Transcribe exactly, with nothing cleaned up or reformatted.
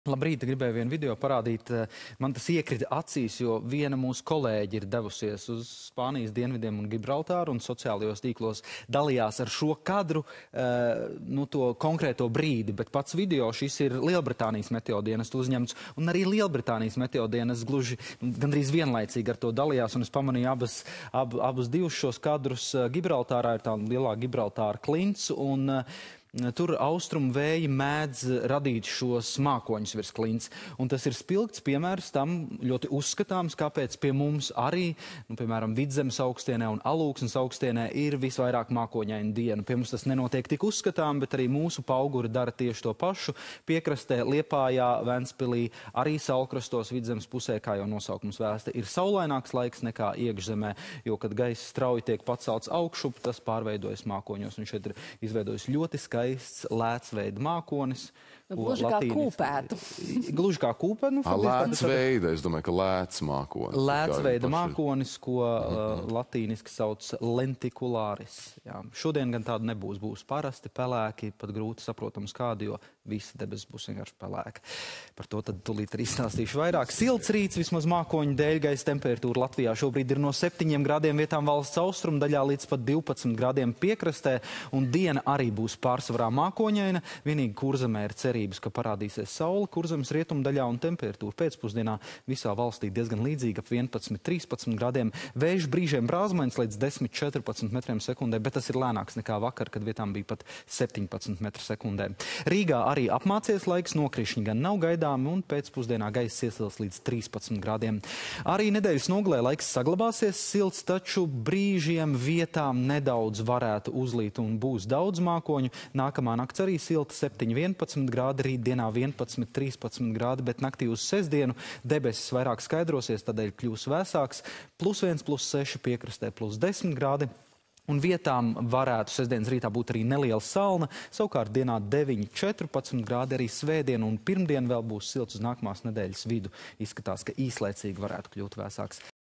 Labrīt, gribēju vienu video parādīt. Man tas iekrita acīs, jo viena mūsu kolēģi ir devusies uz Spānijas dienvidiem un Gibraltāru un sociālajos tīklos dalījās ar šo kadru, nu, to konkrēto brīdi, bet pats video šis ir Lielbritānijas meteodienestu uzņemts, un arī Lielbritānijas meteodienests gluži gandrīz vienlaicīgi ar to dalījās, un es pamanīju abas, ab, abus divus šos kadrus. Gibraltārā ir tā lielā Gibraltāra klints, un tur austrumu vēji mēdz radīt šos mākoņus virs klints. Un tas ir spilgts piemērs tam ļoti uzskatāms, kāpēc pie mums arī, nu, piemēram, Vidzemes augstienē un Alūksnes augstienē ir visvairāk mākoņaina diena. Pie mums tas nenotiek tik uzskatām, bet arī mūsu pauguri dara tieši to pašu. Piekrastē, Liepājā, Ventspilī, arī Saulkrastos, Vidzemes pusē, kā jau nosaukums vēsta, ir saulaināks laiks nekā iekšzemē, jo, kad gaiss strauji tiek pacelts augšup, tas pārveidojas mākoņos. Un šeit ir izveidojis ļoti skaists skaists lēcveida mākonis. Gluži kā kūpētu. Gluži kā kūpētu. Nu, lēcveida, es domāju, ka lēc mākonis. Lēcveida mākonis, ko uh, latīniski sauc lentikulāris. Jā. Šodien gan tāda nebūs. Būs parasti pelēki, pat grūti saprotams kādi, jo visi debesis būs vienkārši pelēki. Par to tad tulīt arī stāstīšu vairāk. Silts rīts, vismaz mākoņu dēļ, gaisa temperatūra Latvijā šobrīd ir no septiņiem grādiem vietām valsts austrumu daļā līdz pat divpadsmit grādiem piekrastē, un diena arī būs pārsvarā mākoņaina. Vienīgi Kurzemē ir cerības, ka parādīsies saule Kurzemes rietumdaļā, un temperatūra pēcpusdienā visā valstī diezgan līdzīga, ap vienpadsmit trīspadsmit grādiem. Vējš brīžiem brāzmains līdz desmit četrpadsmit metriem sekundē, bet tas ir lēnāks nekā vakar, kad vietām bija pat septiņpadsmit metri sekundē. Rīgā arī apmācies laiks, nokrišņi gan nav gaidāmi, un pēcpusdienā gaiss iesils līdz trīspadsmit grādiem. Arī nedēļas nogalē laiks saglabāsies silts, taču brīžiem vietām nedaudz varētu uzlīt un būs daudz mākoņu. Nākamā nakts arī silta, septiņi vienpadsmit grādi, rītdienā vienpadsmit trīspadsmit grādi, bet naktī uz sestdienu debesis vairāk skaidrosies, tādēļ kļūs vēsāks, plus viens, plus seši piekrastē, plus desmit grādi. Un vietām varētu sestdienas rītā būt arī neliela salna, savukārt dienā deviņi četrpadsmit grādi, arī svētdien un pirmdien vēl būs silts uz nākamās nedēļas vidu. Izskatās, ka īslaicīgi varētu kļūt vēsāks.